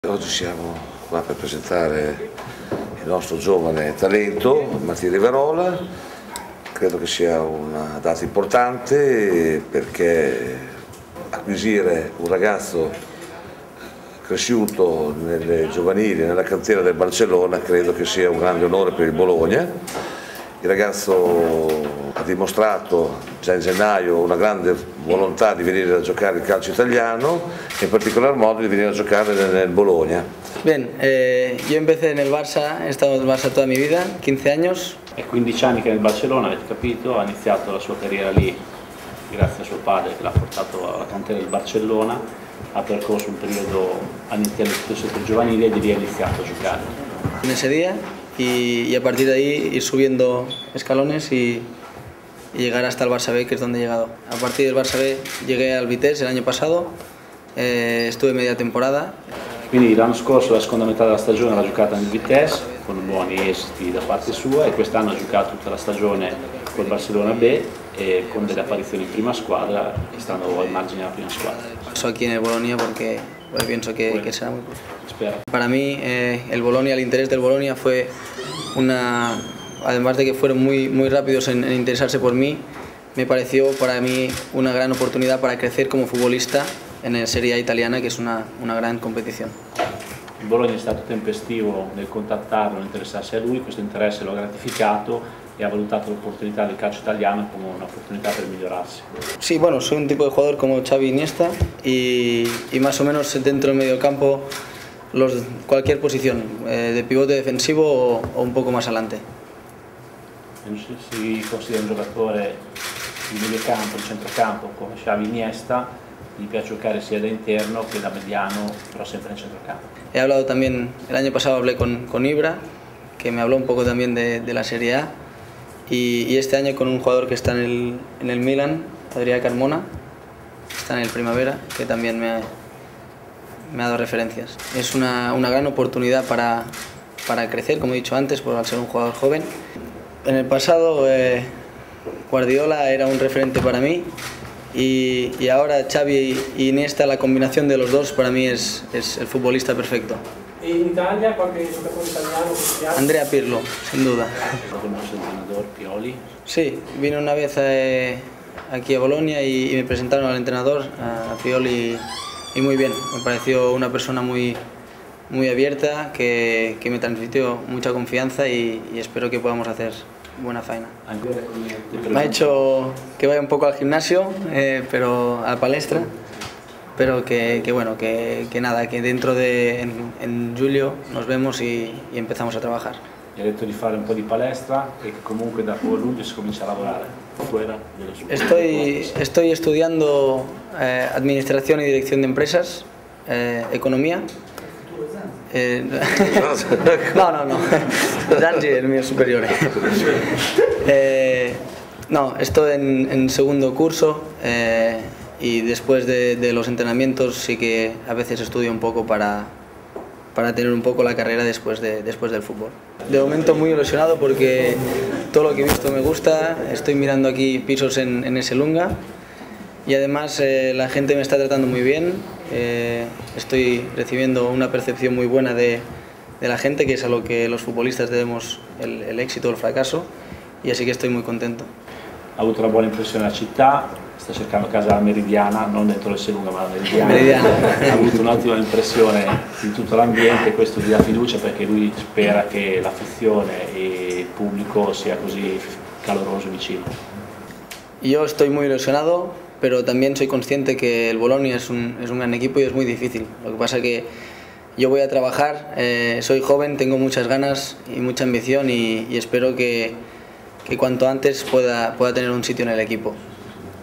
Oggi siamo qua per presentare il nostro giovane talento, Mattia Riverola. Credo che sia una data importante perché acquisire un ragazzo cresciuto nelle giovanili, nella cantiera del Barcellona, credo che sia un grande onore per il Bologna. Il ragazzo ha dimostrato già in gennaio una grande volontà di venire a giocare il calcio italiano e in particolar modo di venire a giocare nel Bologna. Bien, yo empecé en el Barça, he estado en el Barça toda mi vida, 15 años. È 15 anni che è nel Barcellona, avete capito, ha iniziato la sua carriera lì grazie a suo padre che l'ha portato alla cantiera del Barcellona, ha percorso un periodo all'interno del centro giovanile e di lì ha iniziato a giocare. En ese día y a partir de ahí ir subiendo escalones y llegar hasta el Barça B, que es donde he llegado. A partir del Barça B llegué al Vitesse el año pasado, estuve media temporada. Quindi l'anno scorso, la seconda metà della stagione, l'ha giocata nel Vitesse con buoni esiti da parte sua e quest'anno ha giocato tutta la stagione col Barcellona B e con delle apparizioni in prima squadra che stanno al margine della prima squadra. Paso aquí en el Bolonia porque pienso que será muy Spero. Para mí el Bolonia, el interés del Bolonia fue además de que fueron muy rápidos en interesarse por mí, me pareció para mí una gran oportunidad para crecer como futbolista en la Serie A italiana, que es una gran competición. Il Bologna è stato tempestivo nel contattarlo, nel interessarsi a lui, questo interesse lo ha gratificato e ha valutato l'opportunità del calcio italiano come un'opportunità per migliorarsi. Sí, bueno, soy un tipo de jugador como Xavi Iniesta y más o menos dentro del mediocampo cualquier posición, de pivote defensivo o un poco más adelante. Si considera un giocatore di mediocampo, di centrocampo come Xavi Iniesta, gli piace giocare sia da interno che da mediano, però sempre en centrocampo. He hablado también, el año pasado hablé con Ibra, que me habló un poco también de la Serie A, y este año con un jugador que está en el Milan, Adrià Carmona, está en el Primavera, que también me ha dado referencias. Es una gran oportunidad para crecer, como he dicho antes, por al ser un jugador joven. En el pasado Guardiola era un referente para mí y ahora Xavi y Iniesta, la combinación de los dos para mí es el futbolista perfecto. ¿Y en Italia qualche giocatore italiano que ti piace? Andrea Pirlo, sin duda. Con nuestro entrenador Pioli. Sí, vine una vez aquí a Bolonia y me presentaron al entrenador, a Pioli, y muy bien. Me pareció una persona muy abierta, que me transmitió mucha confianza y espero que podamos hacer buena faena. Me ha hecho que vaya un poco al gimnasio, pero a la palestra, pero que bueno, que nada, que dentro en julio nos vemos y empezamos a trabajar. Gli ha detto di fare un po' di palestra e che comunque da luglio si comincia a lavorare fuera dello sport. Estoy estudiando Administración y Dirección de Empresas, Economía. No, Zangi es el mío superior. No, estoy en segundo curso y después de los entrenamientos sí que a veces estudio un poco para tener un poco la carrera después del fútbol. De momento muy ilusionado porque todo lo que he visto me gusta, estoy mirando aquí pisos en Esselunga y además la gente me está tratando muy bien, estoy recibiendo una percepción muy buena de la gente, que es a lo que los futbolistas debemos el éxito o el fracaso, y así que estoy muy contento. Ha avuto una buona impressione della città, sta cercando casa Meridiana, non dentro Esselunga ma Meridiana. Ha avuto un'ottima impressione di tutto l'ambiente e questo gli dà fiducia perché lui spera che l'afizione e il pubblico sia così caloroso e vicino. Yo estoy muy ilusionado, pero también soy consciente que el Bolonia es un gran equipo y es muy difícil. Lo que pasa es que yo voy a trabajar, soy joven, tengo muchas ganas y mucha ambición y espero que cuanto antes pueda tener un sitio en el equipo.